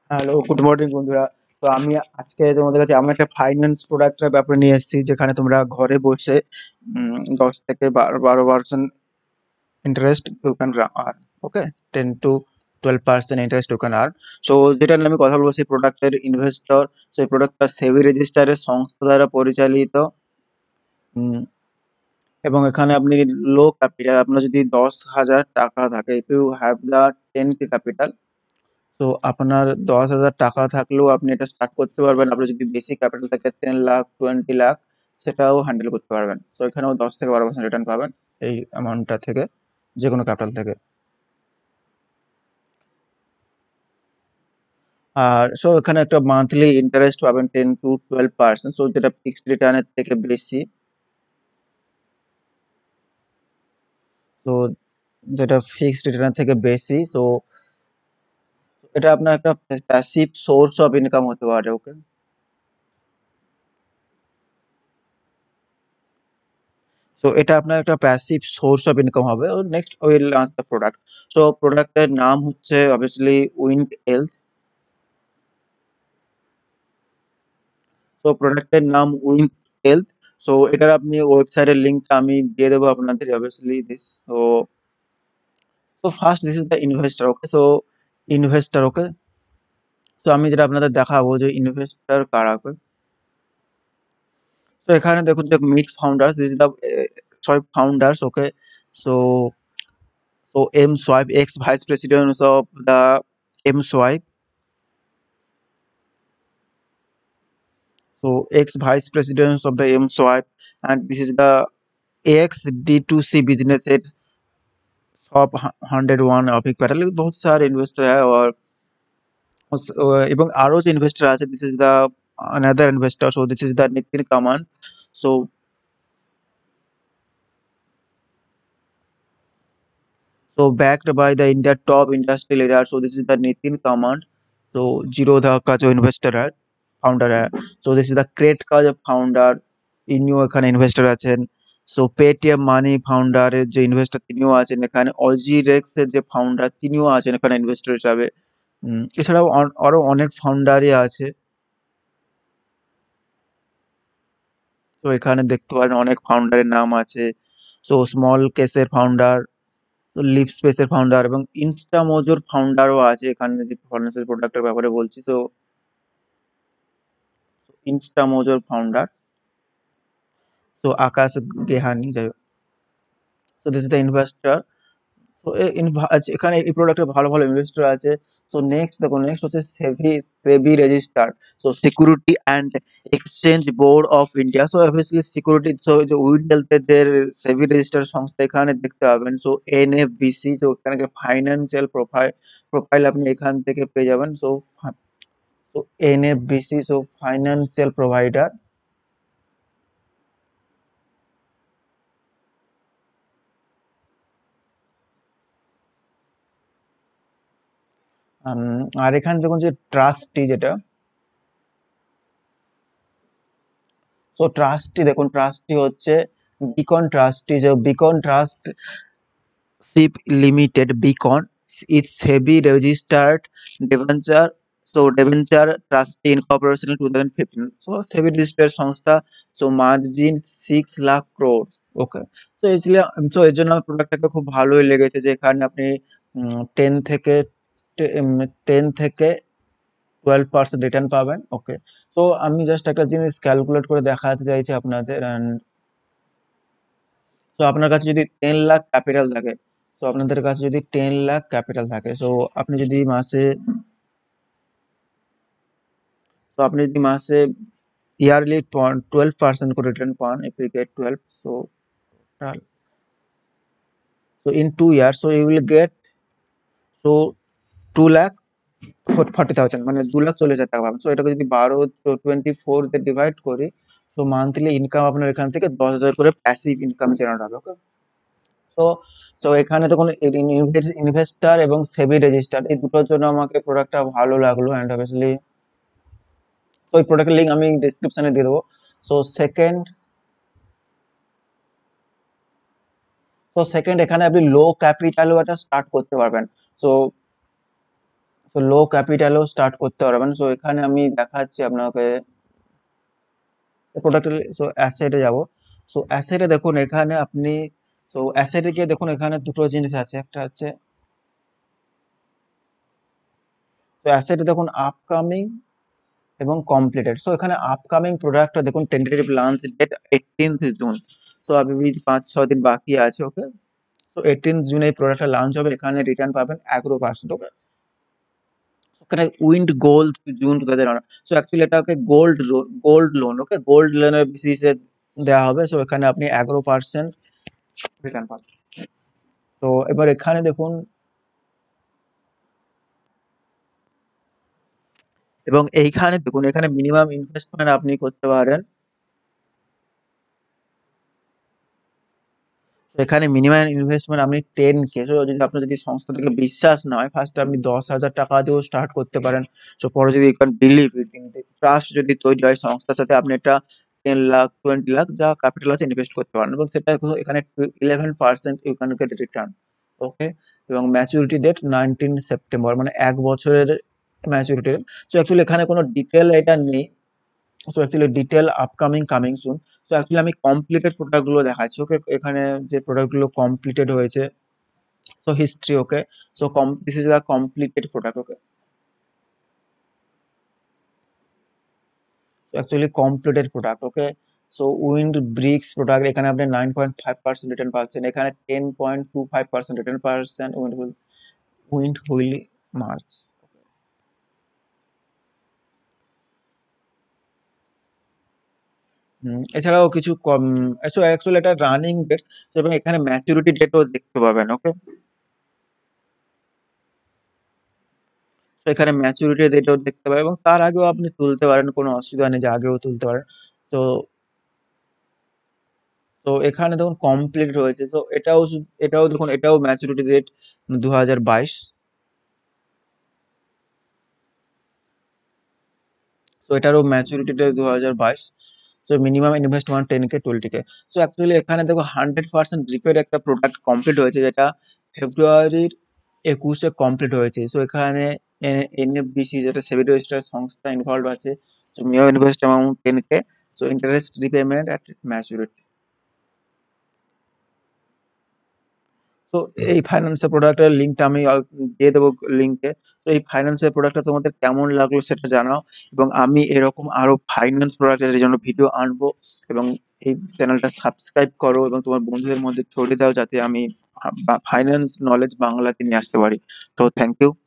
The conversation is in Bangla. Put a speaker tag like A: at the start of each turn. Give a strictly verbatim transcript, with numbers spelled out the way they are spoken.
A: হ্যালো, গুড মর্নিং বন্ধুরা। তো আমি আজকে তোমাদের কাছে এমন একটা ফাইন্যান্স প্রোডাক্টের ব্যাপারে নিয়ে এসেছি যেখানে তোমরা ঘরে বসে উম, দশ থেকে বারো বারো percent interest you can earn. Okay, ten to twelve percent interest you can earn. So যেটা নিয়ে আমি কথা বলবো সেই প্রোডাক্টের ইনভেস্টর, সেই প্রোডাক্টটা সেবি রেজিস্টারের সংস্থা দ্বারা পরিচালিত। উম, এবং এখানে আপনি লো ক্যাপিটাল, আপনার যদি দশ হাজার টাকা থাকে, if you have the ten K capital, তো আপনার দশ হাজার টাকা থাকলেও আপনি এটা স্টার্ট করতে পারবেন। আপনার যদি বেশি ক্যাপিটাল থাকে টেন লাখ, টোয়েন্টি লাখ, সেটাও হ্যান্ডেল করতে পারবেন। সো এখানেও দশ থেকে বারো পার্সেন্ট রিটার্ন পাবেন এই অ্যামাউন্টটা থেকে, যে কোনো ক্যাপিটাল থেকে। আর সো এখানে একটা মান্থলি ইন্টারেস্ট পাবেন ten to twelve percent, so যেটা ফিক্সড রিটার্নের থেকে বেশি। তো যেটা ফিক্সড রিটার্নের থেকে বেশি, সো এটা আপনার একটা প্যাসিভ সোর্স অফ ইনকাম হতে পারে। ওকে, সো এটা আপনার একটা প্যাসিভ সোর্স অফ ইনকাম হবে। Next will launch the product. So প্রোডাক্টের নাম হচ্ছে অবভিয়াসলি উইন্ড হেলথ। সো প্রোডাক্টের নাম উইন্ড হেলথ। সো এটার আপনি ওয়েবসাইটের লিঙ্কটা আমি দিয়ে দেবো আপনাদের, obviously this. So so first this is the investor. Okay, so investor. Okay, তো আমি যেটা আপনাদের দেখাবো যে ইনভেস্টার কারা। ওকে, তো এখানে দেখুন যে meet founders, this is the sorry founders. Okay, so so M swipe, ex vice president of the M swipe, so ex vice president of the M-Swipe, and this is the ex D two C business head of hundred one অফিক প্যাটেল। बहुत सारे इन्वेस्टर है और उस- এবং আরো যে ইনভেস্টর আছে, this is the another investor, so this is the Nitin Kamath. so so backed by the India top industry leader, so this is the Nitin कामान। so जीरोधा का जो इन्वेस्टर है, फाउंडर है, so this is the Cred का जो फाउंडर, ইনিও এখানে ইনভেস্টর আছেন। সো পেটিএম মানি ফাউন্ডারের যে ইনভেস্টর তিনিও আছেন এখানে, অজিরেক্স এর যে ফাউন্ডার তিনিও আছেন এখানে ইনভেস্টর হিসাবে। উম, এছাড়াও অন- আরো অনেক ফাউন্ডারই আছে। তো এখানে দেখতে পারেন অনেক ফাউন্ডারের নাম আছে। সো স্মল কেসের ফাউন্ডার, তো লিপ স্পেসের ফাউন্ডার এবং ইনস্টামোজোর ফাউন্ডারও আছে এখানে, যে ফাইন্যান্সিয়াল প্রোডাক্টের ব্যাপারে বলছি। সো ইনস্টামোজোর ফাউন্ডার, সো আকাশ গেহানি, যাই হোক। So this is the investor. তো এ ইনভা- আচ্ছা, এখানে এই প্রোডাক্টে ভালো ভালো ইনভেস্টর আছে। সো নেক্সট দেখো, নেক্সট হচ্ছে সেভি, SEBI registered, so security and exchange board of India. So obviously security, so যে উইন্ড হেলথের যে সেবি রেজিস্টার সংস্থা এখানে দেখতে পাবেন। সো এনএফবিসি, সো এখানে ফাইন্যান্সিয়াল প্রোফাইল প্রোফাইল আপনি এখান থেকে পেয়ে যাবেন। So so NFBC, so financial provider. আর এখানে দেখুন যে ট্রাস্টি, যেটা সো ট্রাস্টি, দেখুন ট্রাস্টি হচ্ছে বিকন ট্রাস্টি, যে Beacon trusteeship limited, Beacon is SEBI registered debenture, so ডেভেঞ্চার trustee incorporation two thousand fifteen. So SEBI registered সংস্থা। So margin six lakh crore. Okay, তো এসলে, তো এর জন্য আমার প্রোডাক্টটাকে খুব ভালোই লেগেছে, যে এখানে আপনি টেন থেকে টেন থেকে টুয়েলভ পার্সেন্ট রিটার্ন পাবেন। ওকে, তো আমি জাস্ট একটা জিনিস ক্যালকুলেট করে দেখাতে চাইছি আপনাদের। অ্যান্ড তো আপনার কাছে যদি টেন লাখ ক্যাপিটাল থাকে, তো আপনাদের কাছে যদি টেন লাখ ক্যাপিটাল থাকে, সো আপনি যদি মাসে, তো আপনি যদি মাসে ইয়ারলি টুয়েলভ পার্সেন্ট করে রিটার্ন পান, if you get twelve, so so in two years, so you will get, so two lakh forty thousand, মানে দু লাখ চল্লিশ হাজার টাকা পাবেন। সো এটাকে যদি বারো টোয়েন্টি ফোর দিয়ে ডিভাইড করি, সো মান্থলি ইনকাম আপনার এখান থেকে দশ হাজার করে প্যাসিভ ইনকাম জেনারেট হবে। ওকে, তো সো এখানে তখন ইনভেস্টার এবং সেবি রেজিস্টার, এই দুটোর জন্য আমাকে প্রোডাক্টটা ভালো লাগলো। অ্যান্ড অবভিয়াসলি তো এই প্রোডাক্টের লিঙ্ক আমি ডিসক্রিপশনে দিয়ে দেবো। সো সেকেন্ড, তো সেকেন্ড এখানে আপনি লো ক্যাপিটালও একটা স্টার্ট করতে পারবেন। সো তো লো ক্যাপিটালেও স্টার্ট করতে পারবেন। সো এখানে আমি দেখাচ্ছি আপনাকে প্রোডাক্ট। সো অ্যাসেটে যাব। সো অ্যাসেটে দেখুন এখানে আপনি, সো অ্যাসেটে গিয়ে দেখুন এখানে দুটো জিনিস আছে, একটা হচ্ছে, তো অ্যাসেটে দেখুন আপকামিং এবং কমপ্লিটেড। সো এখানে আপকামিং প্রোডাক্টটা দেখুন tentative launch date eighteenth June. So আবি পাঁচ ছ দিন বাকি আছে। ওকে, তো এইটিন্থ জুন এই প্রোডাক্টটা লঞ্চ হবে। এখানে রিটার্ন পাবেন এগারো পার্সেন্ট। ওকে, ওখানে wind gold June two thousand. So actually এটাকে gold gold loan. Okay, gold লোনের বেসিসে দেওয়া হবে। সো এখানে আপনি এগারো পার্সেন্ট রিটার্ন পাবেন। তো এবার এখানে দেখুন, এবং এইখানে দেখুন এখানে মিনিমাম ইনভেস্টমেন্ট আপনি করতে পারেন। এখানে মিনিমাম ইনভেস্টমেন্ট আপনি টেন কে। সো যদি আপনার যদি সংস্থা থেকে বিশ্বাস না হয়, ফার্স্টে আপনি দশ হাজার টাকা দিয়েও স্টার্ট করতে পারেন। সো পরে যদি you can believe it, trust যদি তৈরি হয় সংস্থার সাথে, আপনি এটা টেন লাখ টোয়েন্টি লাখ যা ক্যাপিটাল আছে ইনভেস্ট করতে পারেন, এবং সেটা এখানে eleven percent you can get return. Okay, এবং ম্যাচুরিটি ডেট নাইনটিন সেপ্টেম্বর, মানে এক বছরের ম্যাচুরিটি। সো অ্যাকচুয়ালি এখানে কোনো ডিটেল এটা নেই। So actually detail upcoming coming soon. So actually আমি কমপ্লিটেড প্রোডাক্টগুলো দেখাচ্ছি। ওকে, এখানে যে প্রোডাক্টগুলো কমপ্লিটেড হয়েছে, so history. Okay, so come this is a completed product. Okay, actually completed product. Okay, so wind bricks product, এখানে আপনি nine point five percent return পাচ্ছেন। এখানে ten point two five percent return পাচ্ছেন wind wind wheel March. Hmm, এছাড়াও কিছু কম, অ্যাকচুয়ালি এটা রানিং ডেট, এবং এখানে ম্যাচুরিটি ডেটও দেখতে পাবেন। ওকে, তো এখানে ম্যাচুরিটি ডেটও দেখতে পাবেন, এবং তার আগেও আপনি তুলতে পারেন, কোনো অসুবিধা নেই যে আগেও তুলতে পারেন। তো তো এখানে দেখুন কমপ্লিট রয়েছে। তো এটাও শু- এটাও দেখুন, এটাও ম্যাচুরিটি ডেট দু হাজার বাইশ। তো এটারও ম্যাচুরিটি ডেট দু হাজার বাইশ। তো minimum investment ten K twenty K. So actually এখানে দেখো হান্ড্রেড পার্সেন্ট রিপেড একটা প্রোডাক্ট কমপ্লিট হয়েছে, যেটা ফেব্রুয়ারির একুশে কমপ্লিট হয়েছে। সো এখানে এনএফবিসি, যেটা সেবি রেজিস্টার সংস্থা, ইনভলভ আছে। So minimum invest amount ten K. So interest repayment at maturity. তো এই ফাইন্যান্সের প্রোডাক্টের লিঙ্কটা আমি আহ, দিয়ে দেবো লিঙ্কে। তো এই ফাইন্যান্সের প্রোডাক্টটা তোমাদের কেমন লাগলো সেটা জানাও, এবং আমি এরকম আরো ফাইন্যান্স প্রোডাক্টের জন্য ভিডিও আনবো। এবং এই চ্যানেলটা সাবস্ক্রাইব করো এবং তোমার বন্ধুদের মধ্যে ছড়িয়ে দাও, যাতে আমি ফাইন্যান্স নলেজ বাংলাতে নিয়ে আসতে পারি। তো থ্যাংক ইউ।